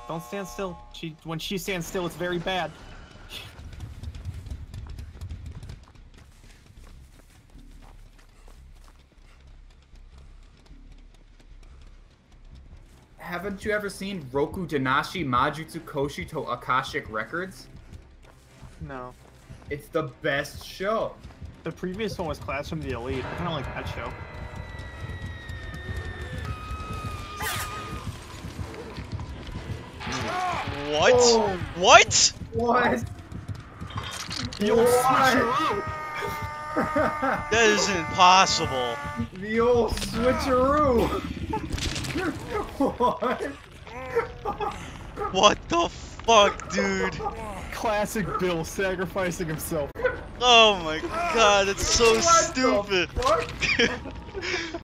Don't stand still. When she stands still, it's very bad. Haven't you ever seen Roku Danashi Majutsu Koshi to Akashic Records? No. It's the best show. The previous one was Class from the Elite. I kind of like that show. What? Oh. What? What? The Old Switcheroo! That is impossible. The Old Switcheroo! What? What the fuck, dude? Classic Bill sacrificing himself. Oh my god, that's so What stupid. the fuck?